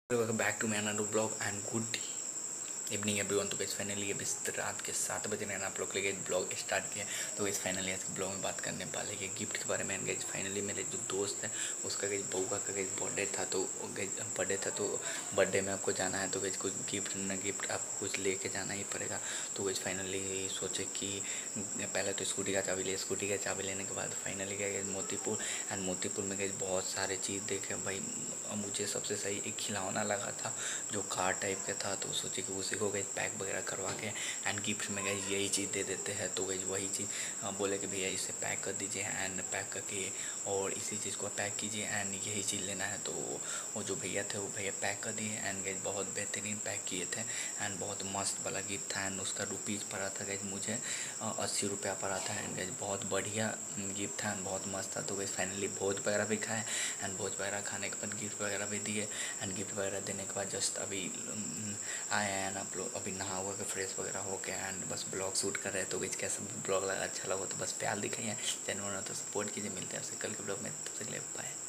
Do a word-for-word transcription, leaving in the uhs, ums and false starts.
Welcome back to my another blog and good evening everyone. तो guys finally अभी रात के सात बजे ने आप लोग के लिए ब्लॉग स्टार्ट किया। तो गाइस फाइनली आज के ब्लॉग में बात करने वाले के गिफ्ट के बारे में। गाइस फाइनली मेरे जो दोस्त है उसका गाइस बहू का गाइस बर्थडे था, तो गाइस बर्थडे था तो बर्थडे में आपको जाना है, तो गाइस कुछ गिफ्ट ना गिफ्ट आपको कुछ लेके जाना ही पड़ेगा। तो गाइस फाइनली सोचे कि पहले तो स्कूटी का चाबी ले, स्कूटी का चाबी लेने के बाद फाइनली गए मोतीपुर एंड मोतीपुर में गए बहुत सारे चीज़ देखे भाई। मुझे सबसे सही एक खिलौना लगा था जो कार टाइप का था, तो सोचे कि उसी को गई पैक वगैरह करवा के एंड गिफ्ट में गई यही चीज़ दे देते हैं। तो गई वही चीज़ बोले कि भैया इसे पैक कर दीजिए एंड पैक करके और इसी चीज़ को पैक कीजिए एंड यही चीज़ लेना है। तो वो जो भैया थे वो भैया पैक कर दिए एंड गई बहुत बेहतरीन पैक किए थे एंड बहुत मस्त वाला गिफ्ट था एंड उसका रुपीज़ पड़ा था गई मुझे अस्सी रुपया पड़ा था एंड गई बहुत बढ़िया गिफ्ट था एंड बहुत मस्त था। तो गई फाइनली भोज वगैरह भी खाए एंड भोज वगैरह खाने के बाद गिफ्ट वगैरह भी दिए एंड गिफ्ट वगैरह देने के बाद जस्ट अभी आए हैं आप लोग अभी नहा हुआ के फ्रेश वगैरह हो के एंड बस ब्लॉग शूट कर रहे हैं। तो गई कैसा ब्लॉग लगा, अच्छा लगा तो बस प्यार दिखाइए, चैनल तो सपोर्ट कीजिए। मिलते हैं आपसे कल के ब्लॉग में, तब तक के लिए बाय।